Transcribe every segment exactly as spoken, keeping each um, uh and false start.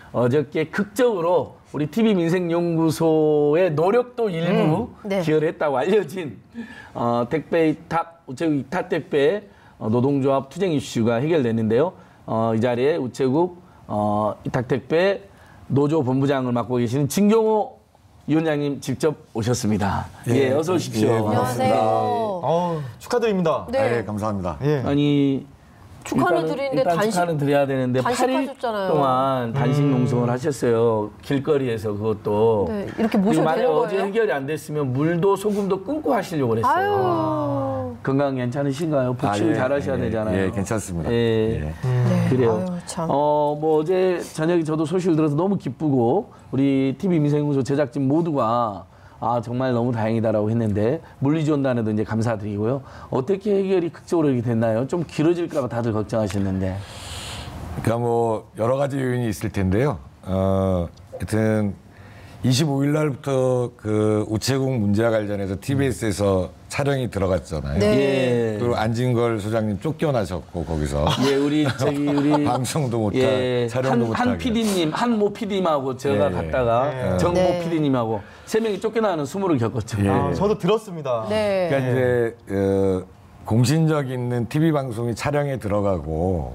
어저께 극적으로 우리 티비민생연구소의 노력도 일부 음, 네. 기여를 했다고 알려진 어, 택배 위탁, 우체국 위탁 택배 어, 노동조합 투쟁 이슈가 해결됐는데요. 어, 이 자리에 우체국 어, 위탁 택배 노조 본부장을 맡고 계시는 진경호 위원장님 직접 오셨습니다. 예, 예 어서 오십시오. 예, 반갑습니다. 어, 축하드립니다. 네. 네, 감사합니다. 예. 아니 축하는 드리는데 일단 단식 축하는 드려야 되는데 팔 일 동안 단식 농성을 음. 하셨어요. 길거리에서 그것도. 네, 이렇게 모셔도 만약 되는 어제 거예요? 해결이 안 됐으면 물도 소금도 끊고 하시려고 그랬어요. 아유. 건강 괜찮으신가요? 복싱 아, 예, 잘하셔야 예, 되잖아요. 예, 괜찮습니다. 예. 네. 그래요. 아유, 참. 어, 뭐 어제 저녁에 저도 소식을 들어서 너무 기쁘고 우리 티비민생연구소 제작진 모두가 아 정말 너무 다행이다라고 했는데 물리지원단에도 이제 감사드리고요. 어떻게 해결이 극적으로 이렇게 됐나요? 좀 길어질까 봐 다들 걱정하셨는데. 그러니까 뭐 여러 가지 요인이 있을 텐데요. 어, 하여튼 이십오 일 날부터 그 우체국 문제와 관련해서 티비에스에서 촬영이 들어갔잖아요. 네. 예. 그리고 안진걸 소장님 쫓겨나셨고 거기서 예, 우리 저기 우리 방송도 못하고 예, 촬영도 못하고 한 피디님, 한모 피디님하고 제가 예, 갔다가 네. 정모 네. 피디님하고 세 명이 쫓겨나는 수모를 겪었죠. 예. 아, 저도 들었습니다. 네. 그러니까 이제 어, 공신력 있는 티비 방송이 촬영에 들어가고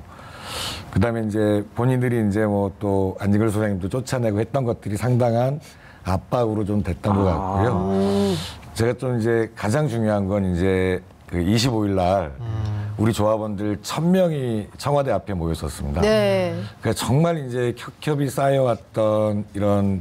그다음에 이제 본인들이 이제 뭐 또 안진걸 소장님도 쫓아내고 했던 것들이 상당한 압박으로 좀 됐던 것 같고요. 음. 제가 좀 이제 가장 중요한 건 이제 그 이십오 일 날 우리 조합원들 천 명이 청와대 앞에 모였었습니다. 네. 그러니까 정말 이제 겹겹이 쌓여왔던 이런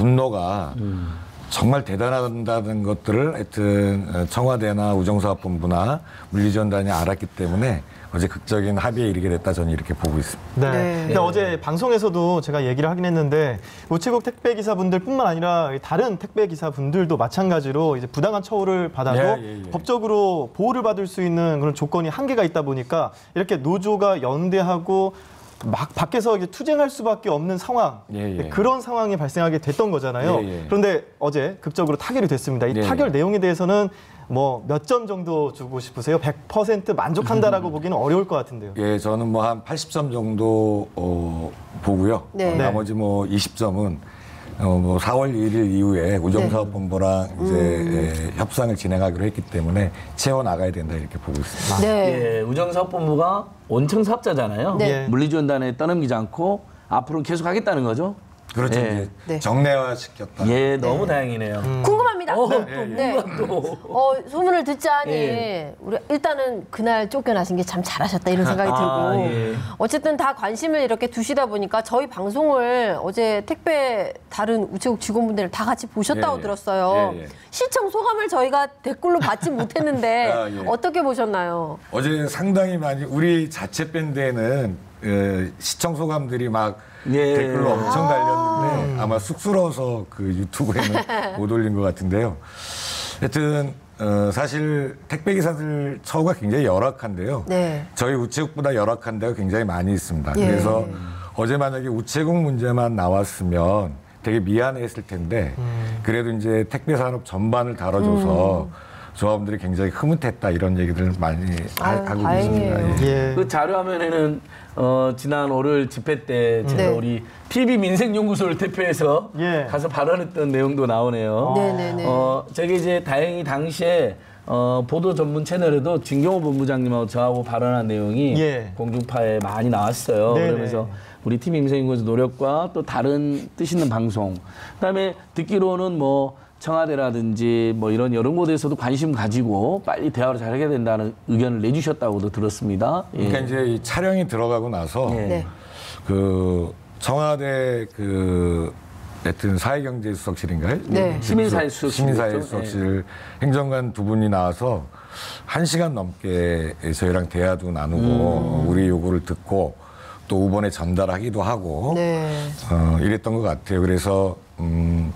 분노가 음. 정말 대단하다는 것들을 하여튼 청와대나 우정사업본부나 물리지원단이 알았기 때문에 어제 극적인 합의에 이르게 됐다 저는 이렇게 보고 있습니다. 네. 네. 근데 어제 방송에서도 제가 얘기를 하긴 했는데 우체국 택배 기사분들뿐만 아니라 다른 택배 기사분들도 마찬가지로 이제 부당한 처우를 받아도 예, 예, 예. 법적으로 보호를 받을 수 있는 그런 조건이 한계가 있다 보니까 이렇게 노조가 연대하고 막 밖에서 이제 투쟁할 수밖에 없는 상황, 예, 예. 그런 상황이 발생하게 됐던 거잖아요. 예, 예. 그런데 어제 극적으로 타결이 됐습니다. 이 예, 타결 예. 내용에 대해서는 뭐 몇 점 정도 주고 싶으세요? 백 퍼센트 만족한다라고 보기는 어려울 것 같은데요. 예, 저는 뭐 한 팔십 점 정도 어, 보고요. 네. 어, 나머지 뭐 이십 점은 어, 뭐 사월 일일 이후에 우정사업본부랑 네. 이제 음. 예, 협상을 진행하기로 했기 때문에 채워 나가야 된다 이렇게 보고 있습니다. 네. 예, 우정사업본부가 원청 사업자잖아요. 네. 물리지원단에 떠넘기지 않고 앞으로 계속 하겠다는 거죠. 그렇죠. 예. 이제 네. 정례화 시켰다. 예, 너무 다행이네요. 궁금합니다. 어, 네. 네. 또. 어, 소문을 듣자니 예. 우리 일단은 그날 쫓겨나신 게 참 잘하셨다 이런 생각이 아, 들고 예. 어쨌든 다 관심을 이렇게 두시다 보니까 저희 방송을 어제 택배 다른 우체국 직원분들 다 같이 보셨다고 예, 예. 들었어요. 예, 예. 시청 소감을 저희가 댓글로 받지 못했는데 아, 예. 어떻게 보셨나요? 어제 상당히 많이 우리 자체 밴드에는 어, 시청 소감들이 막 예. 댓글로 엄청 달렸는데 아마 쑥스러워서 그 유튜브에는 못 올린 것 같은데요. 하여튼 어, 사실 택배 기사들 처우가 굉장히 열악한데요. 네. 저희 우체국보다 열악한 데가 굉장히 많이 있습니다. 예. 그래서 어제 만약에 우체국 문제만 나왔으면 되게 미안했을 텐데 그래도 이제 택배 산업 전반을 다뤄줘서 음. 조합원들이 굉장히 흐뭇했다 이런 얘기들을 많이 하- 아유, 하고 다행이에요. 계십니다. 예. 예. 그 자료 화면에는 어, 지난 월요일 집회 때 제가 네. 우리 티비민생연구소를 대표해서 예. 가서 발언했던 내용도 나오네요. 네네네. 어, 저기 이제 다행히 당시에 어, 보도 전문 채널에도 진경호 본부장님하고 저하고 발언한 내용이 예. 공중파에 많이 나왔어요. 네네. 그러면서 우리 티비민생연구소 노력과 또 다른 뜻 있는 방송, 그다음에 듣기로는 뭐 청와대라든지 뭐 이런 여러 곳에서도 관심 가지고 빨리 대화를 잘 하게 된다는 의견을 내주셨다고도 들었습니다. 예. 그러니까 이제 이 촬영이 들어가고 나서 예. 네. 그 청와대 그 하여튼 사회경제수석실인가요? 네. 시민사회수석실. 시민사회수석실 행정관 두 분이 나와서 한 시간 넘게 저희랑 대화도 나누고 우리 요구를 듣고 또 우번에 전달하기도 하고 네. 어, 이랬던 것 같아요. 그래서 음,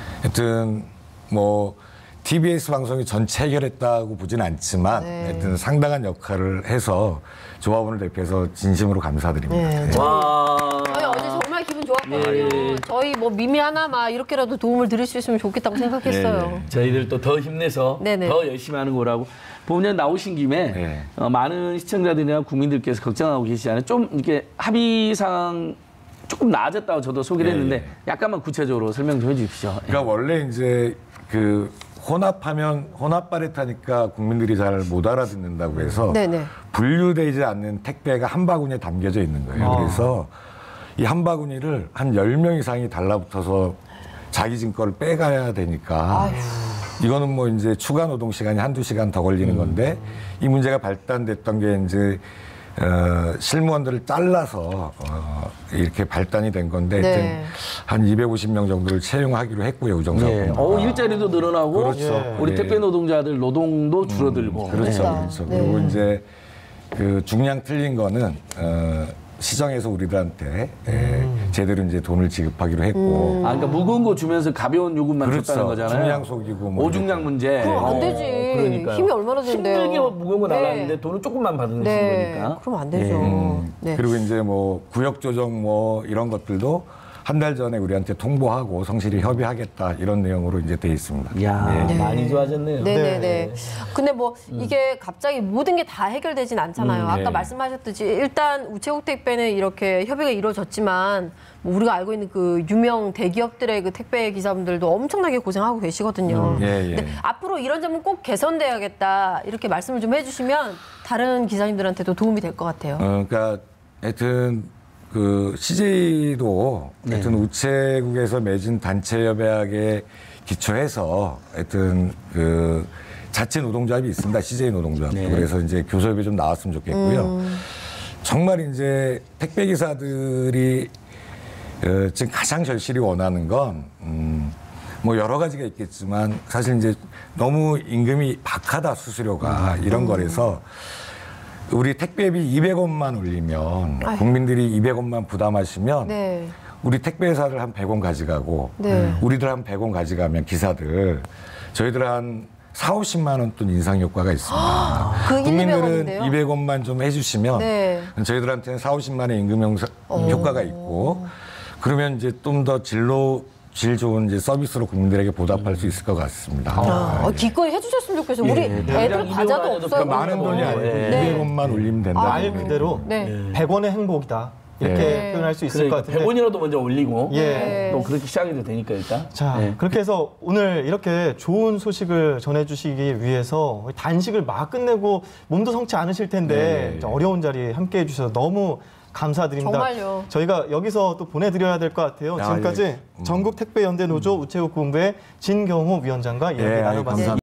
하여튼 뭐 티비에스 방송이 전체 해결했다고 보진 않지만 네. 하여튼 상당한 역할을 해서 조합원을 대표해서 진심으로 감사드립니다. 네. 네. 와. 저희 어제 정말 기분 좋았거든요. 예. 저희 뭐 미미 하나 막 이렇게라도 도움을 드릴 수 있으면 좋겠다고 생각했어요. 예, 예. 저희들도 더 힘내서 네네. 더 열심히 하는 거라고. 보면 나오신 김에 네. 어, 많은 시청자들이나 국민들께서 걱정하고 계시잖아요. 좀 이렇게 합의상 조금 나아졌다고 저도 소개를 예, 했는데 예. 약간만 구체적으로 설명 좀 해주십시오. 예. 그러니까 원래 이제 그 혼합하면 혼합 빠릿하니까 국민들이 잘 못 알아듣는다고 해서 네네. 분류되지 않는 택배가 한 바구니에 담겨져 있는 거예요. 아. 그래서 이 한 바구니를 한 열 명 이상이 달라붙어서 자기 진 거를 빼가야 되니까 이거는 뭐 이제 추가 노동 시간이 한두 시간 더 걸리는 건데 이 문제가 발단됐던 게 이제 어, 실무원들을 잘라서 어, 이렇게 발단이 된 건데 네. 하여튼 한 이백오십 명 정도를 채용하기로 했고요. 우정사업. 예. 어, 일자리도 늘어나고 그렇죠. 우리 예. 택배 노동자들 노동도 줄어들고. 그렇죠. 네. 그렇죠. 네. 그리고 이제 그 중량 틀린 거는 어, 시정해서 우리들한테 예, 제대로 이제 돈을 지급하기로 했고. 아, 그러니까 무거운 거 주면서 가벼운 요금만 그렇죠. 줬다는 거잖아요. 중량 속이고 뭐 오중량 문제. 그럼 안 어, 되지. 그러니까요. 힘이 얼마나 드는데요. 힘들게 무거운 거 네. 날랐는데 돈을 조금만 받는 네. 거니까. 그럼 안 되죠. 음, 네. 그리고 이제 뭐 구역 조정 뭐 이런 것들도 한 달 전에 우리한테 통보하고 성실히 협의하겠다 이런 내용으로 이제 돼 있습니다. 이야, 네. 많이 좋아졌네요. 네네네. 네. 근데 뭐 이게 갑자기 모든 게 다 해결되진 않잖아요. 음, 아까 네. 말씀하셨듯이 일단 우체국 택배는 이렇게 협의가 이루어졌지만 뭐 우리가 알고 있는 그 유명 대기업들의 그 택배 기사분들도 엄청나게 고생하고 계시거든요. 음, 예, 예. 근데 앞으로 이런 점은 꼭 개선돼야겠다 이렇게 말씀을 좀 해주시면 다른 기사님들한테도 도움이 될 것 같아요. 어, 그러니까 하여튼 그 씨제이도 하여튼 우체국에서 맺은 단체 협약에 기초해서 하여튼 그 자체 노동조합이 있습니다. 씨제이 노동조합. 네. 그래서 이제 교섭이 좀 나왔으면 좋겠고요. 음. 정말 이제 택배 기사들이 어, 지금 가장 절실히 원하는 건 음, 뭐 여러 가지가 있겠지만 사실 이제 너무 임금이 박하다 수수료가 음. 이런 거라서 우리 택배비 이백 원만 올리면 아유. 국민들이 이백 원만 부담하시면 네. 우리 택배회사를 한 백 원 가져가고 네. 우리들 한 백 원 가져가면 기사들 저희들 한 사오십만 원 돈 인상 효과가 있습니다. 그 일, 이백 국민들은 원인데요? 이백 원만 좀 해주시면 네. 저희들한테는 사오십만 원의 임금 형사, 효과가 있고 그러면 이제 좀 더 진로 질 좋은 이제 서비스로 국민들에게 보답할 수 있을 것 같습니다. 아, 네. 어, 기꺼이 해주셨으면 좋겠어요. 우리 예. 애들 당장 과자도 이백 원 없어요. 그러니까 많은 돈이 아니고 네. 이백 원만 올리면 된다. 말 그대로 네. 백 원의 행복이다. 이렇게 네. 표현할 수 있을 그러니까 것 같은데. 백 원이라도 먼저 올리고 예. 또 그렇게 시작이 되니까 일단. 자, 네. 그렇게 해서 오늘 이렇게 좋은 소식을 전해주시기 위해서 단식을 막 끝내고 몸도 성치 않으실 텐데 네. 어려운 자리에 함께 해주셔서 너무 감사드립니다. 정말요. 저희가 여기서 또 보내드려야 될 것 같아요. 아, 지금까지 예. 음. 전국 택배연대 노조 우체국 본부의 진경호 위원장과 이야기 예, 아유, 나눠봤습니다. 감사합니다.